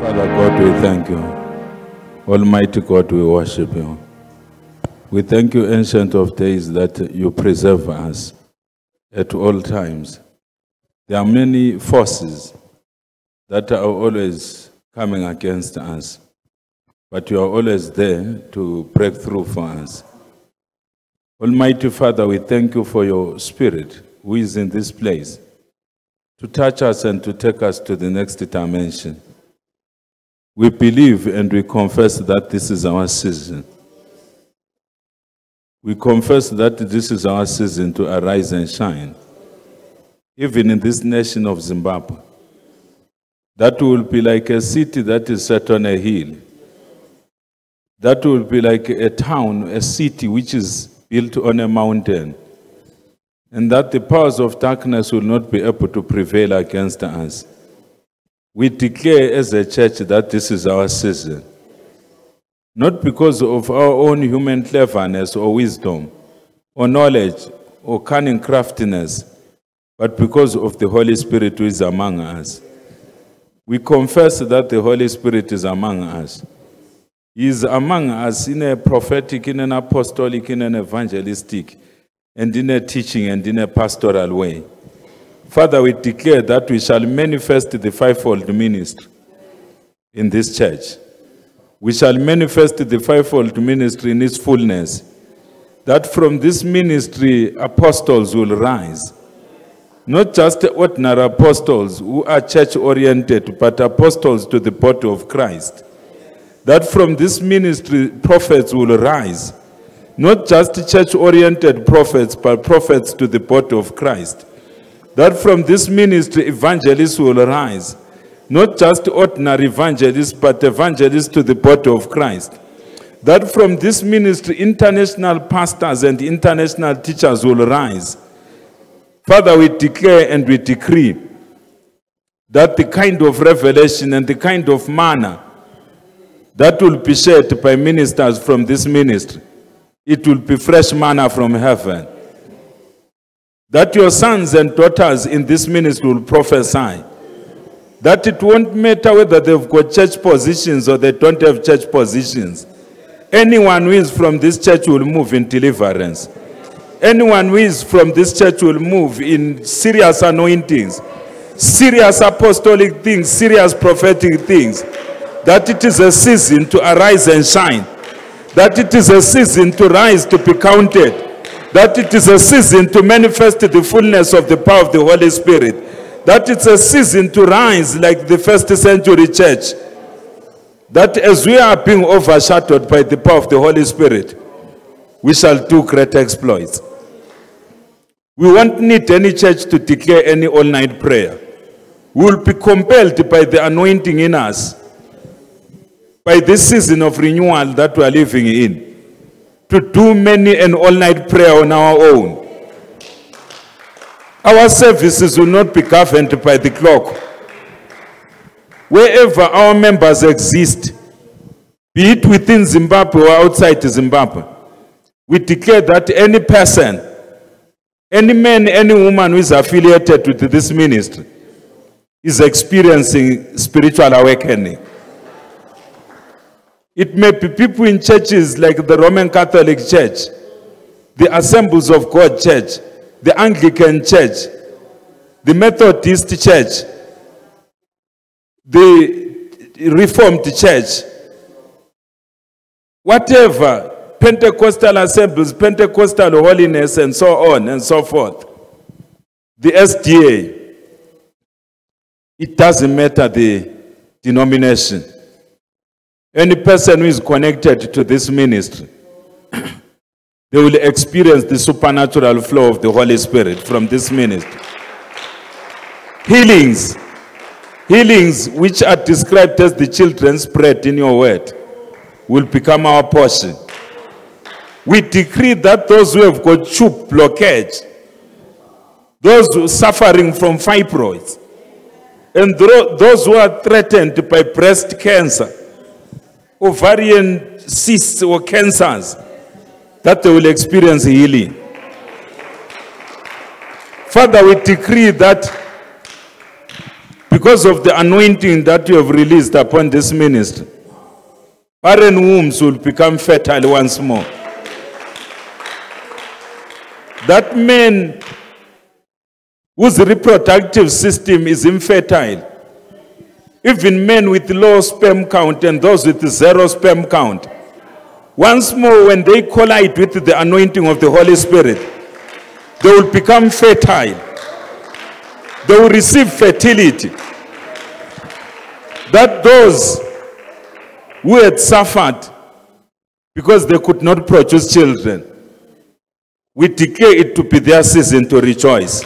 Father God, we thank you. Almighty God, we worship you. We thank you, Ancient of Days, that you preserve us at all times. There are many forces that are always coming against us, but you are always there to break through for us. Almighty Father, we thank you for your Spirit who is in this place to touch us and to take us to the next dimension. We believe and we confess that this is our season. We confess that this is our season to arise and shine. Even in this nation of Zimbabwe, that will be like a city that is set on a hill. That will be like a town, a city which is built on a mountain. And that the powers of darkness will not be able to prevail against us. We declare as a church that this is our season. Not because of our own human cleverness or wisdom, or knowledge, or cunning craftiness, but because of the Holy Spirit who is among us. We confess that the Holy Spirit is among us. He is among us in a prophetic, in an apostolic, in an evangelistic, and in a teaching and in a pastoral way. Father, we declare that we shall manifest the fivefold ministry in this church. We shall manifest the fivefold ministry in its fullness. That from this ministry, apostles will rise. Not just ordinary apostles who are church-oriented, but apostles to the body of Christ. That from this ministry, prophets will rise. Not just church-oriented prophets, but prophets to the body of Christ. That from this ministry, evangelists will rise. Not just ordinary evangelists, but evangelists to the body of Christ. That from this ministry, international pastors and international teachers will rise. Father, we declare and we decree that the kind of revelation and the kind of manna that will be shared by ministers from this ministry, it will be fresh manna from heaven. That your sons and daughters in this ministry will prophesy. That it won't matter whether they've got church positions or they don't have church positions. Anyone who is from this church will move in deliverance. Anyone who is from this church will move in serious anointings, serious apostolic things, serious prophetic things. That it is a season to arise and shine. That it is a season to rise to be counted. That it is a season to manifest the fullness of the power of the Holy Spirit. That it's a season to rise like the first century church. That as we are being overshadowed by the power of the Holy Spirit, we shall do great exploits. We won't need any church to declare any all-night prayer. We will be compelled by the anointing in us, by this season of renewal that we are living in, to do many an all-night prayer on our own. Our services will not be governed by the clock. Wherever our members exist, be it within Zimbabwe or outside Zimbabwe, we declare that any person, any man, any woman who is affiliated with this ministry is experiencing spiritual awakening. It may be people in churches like the Roman Catholic Church, the Assemblies of God Church, the Anglican Church, the Methodist Church, the Reformed Church, whatever, Pentecostal assemblies, Pentecostal holiness, and so on and so forth. The SDA, it doesn't matter the denomination. Any person who is connected to this ministry, they will experience the supernatural flow of the Holy Spirit from this ministry. Healings which are described as the children's bread in your word, will become our portion. We decree that those who have got tube blockage, those who are suffering from fibroids, and those who are threatened by breast cancer, ovarian cysts or cancers, that they will experience healing. Father, we decree that because of the anointing that you have released upon this ministry, barren wombs will become fertile once more. That man whose reproductive system is infertile, even men with low sperm count and those with zero sperm count, once more when they collide with the anointing of the Holy Spirit, they will become fertile. They will receive fertility. That those who had suffered because they could not produce children, we declare it to be their season to rejoice.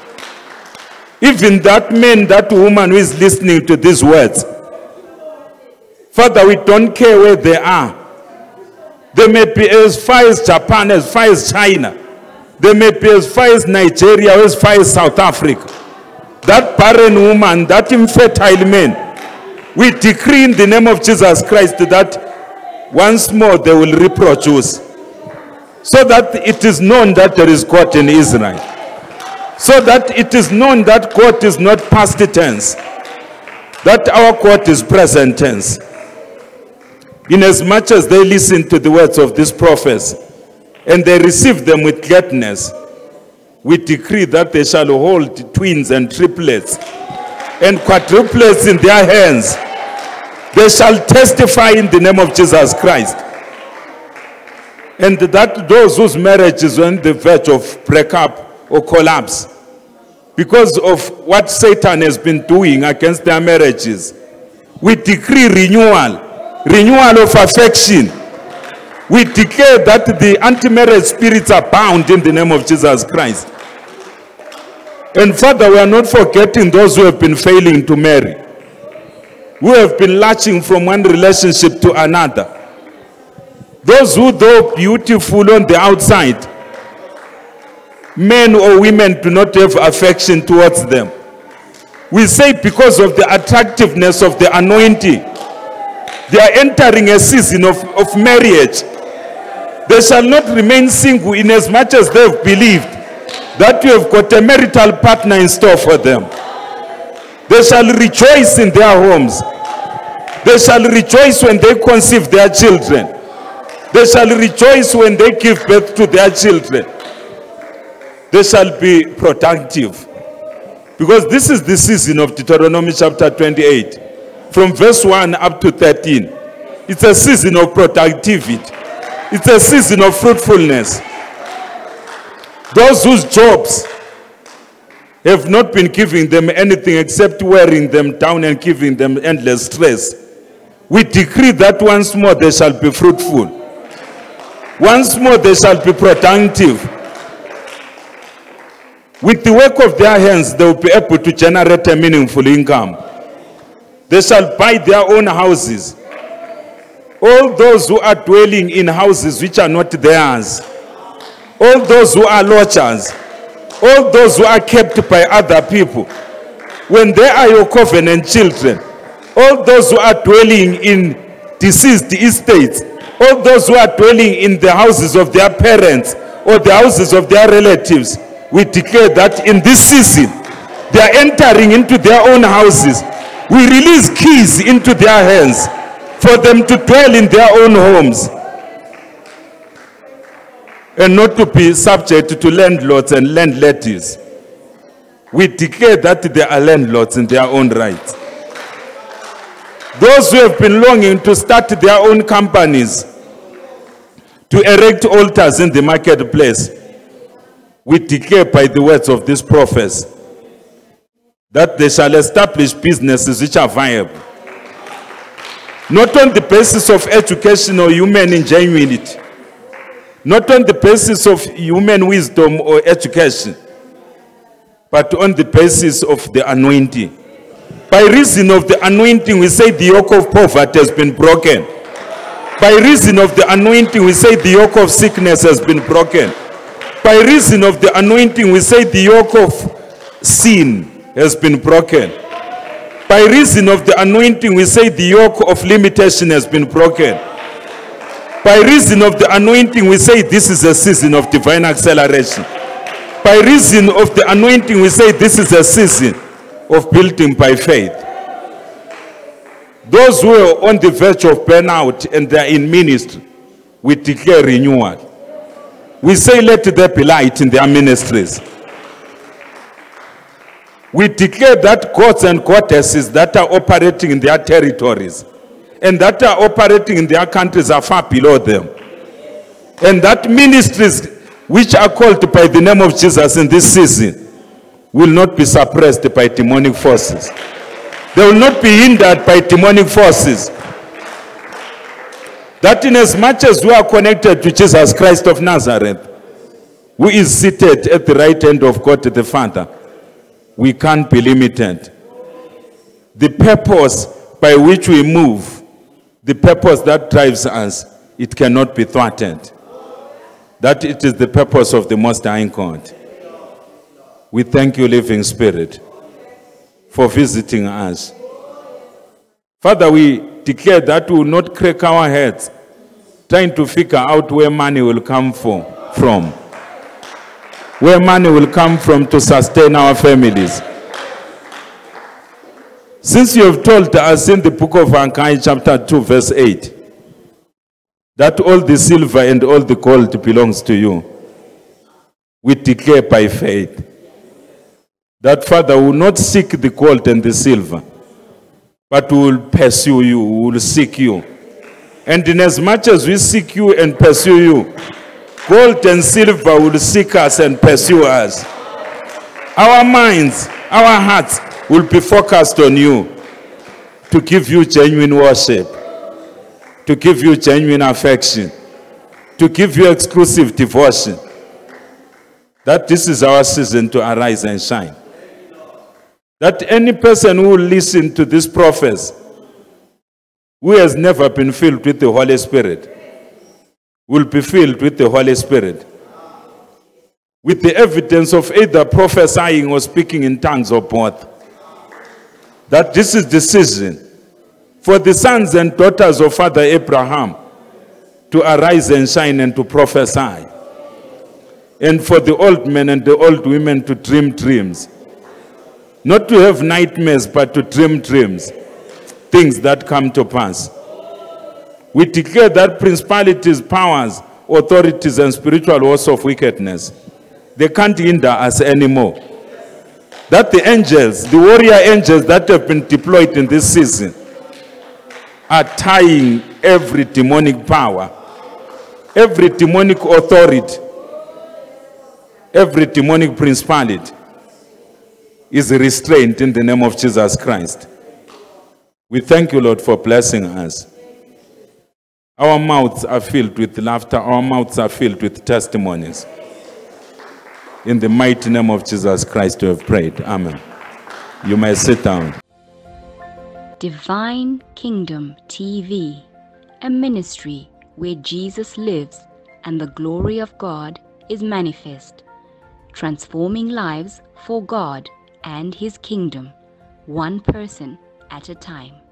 Even that man, that woman who is listening to these words, Father, we don't care where they are. They may be as far as Japan, as far as China. They may be as far as Nigeria, as far as South Africa. That barren woman, that infertile man, we decree in the name of Jesus Christ that once more they will reproduce, so that it is known that there is God in Israel. So that it is known that God is not past tense, that our God is present tense. Inasmuch as they listen to the words of these prophets and they receive them with gladness, we decree that they shall hold twins and triplets and quadruplets in their hands. They shall testify in the name of Jesus Christ. And that those whose marriage is on the verge of breakup or collapse because of what Satan has been doing against their marriages, we decree renewal of affection. We declare that the anti-marriage spirits are bound in the name of Jesus Christ. And Father, we are not forgetting those who have been failing to marry, who have been latching from one relationship to another. Those who, though beautiful on the outside, men or women do not have affection towards them. We say because of the attractiveness of the anointing, they are entering a season of marriage. They shall not remain single inasmuch as they have believed that you have got a marital partner in store for them. They shall rejoice in their homes. They shall rejoice when they conceive their children. They shall rejoice when they give birth to their children. They shall be productive. Because this is the season of Deuteronomy chapter 28. From verse 1 up to 13. It's a season of productivity. It's a season of fruitfulness. Those whose jobs have not been giving them anything except wearing them down and giving them endless stress, we decree that once more they shall be fruitful. Once more they shall be productive. With the work of their hands, they will be able to generate a meaningful income. They shall buy their own houses. All those who are dwelling in houses which are not theirs, all those who are lodgers, all those who are kept by other people, when they are your covenant children, all those who are dwelling in deceased estates, all those who are dwelling in the houses of their parents or the houses of their relatives, we declare that in this season, they are entering into their own houses. We release keys into their hands for them to dwell in their own homes and not to be subject to landlords and landladies. We declare that they are landlords in their own right. Those who have been longing to start their own companies, to erect altars in the marketplace, we declare by the words of these prophets that they shall establish businesses which are viable. Not on the basis of education or human ingenuity, not on the basis of human wisdom or education, but on the basis of the anointing. By reason of the anointing, we say the yoke of poverty has been broken. By reason of the anointing, we say the yoke of sickness has been broken. By reason of the anointing, we say the yoke of sin has been broken. By reason of the anointing, we say the yoke of limitation has been broken. By reason of the anointing, we say this is a season of divine acceleration. By reason of the anointing, we say this is a season of building by faith. Those who are on the verge of burnout and they are in ministry, we declare renewal. We say, let there be light in their ministries. We declare that gods and goddesses that are operating in their territories and that are operating in their countries are far below them. And that ministries which are called by the name of Jesus in this season will not be suppressed by demonic forces. They will not be hindered by demonic forces. That in as much as we are connected to Jesus Christ of Nazareth, who is seated at the right hand of God the Father, we can't be limited. The purpose by which we move, the purpose that drives us, it cannot be thwarted. That it is the purpose of the Most High God. We thank you, Living Spirit, for visiting us. Father, we declare that we will not crack our heads trying to figure out where money will come from. Where money will come from to sustain our families. Since you have told us in the book of Haggai chapter 2 verse 8 that all the silver and all the gold belongs to you, we declare by faith that, Father, we will not seek the gold and the silver, but we will pursue you, we will seek you. And in as much as we seek you and pursue you, gold and silver will seek us and pursue us. Our minds, our hearts will be focused on you to give you genuine worship, to give you genuine affection, to give you exclusive devotion. That this is our season to arise and shine. That any person who will listen to this prophet, who has never been filled with the Holy Spirit, will be filled with the Holy Spirit, with the evidence of either prophesying or speaking in tongues or both. That this is the season for the sons and daughters of Father Abraham to arise and shine and to prophesy, and for the old men and the old women to dream dreams. Not to have nightmares, but to dream dreams, things that come to pass. We declare that principalities, powers, authorities, and spiritual hosts of wickedness, they can't hinder us anymore. That the angels, the warrior angels that have been deployed in this season, are tying every demonic power, every demonic authority, every demonic principality is restrained in the name of Jesus Christ. We thank you, Lord, for blessing us. Our mouths are filled with laughter. Our mouths are filled with testimonies. In the mighty name of Jesus Christ, we have prayed. Amen. You may sit down. Divine Kingdom TV, a ministry where Jesus lives and the glory of God is manifest, transforming lives for God and His kingdom, one person at a time.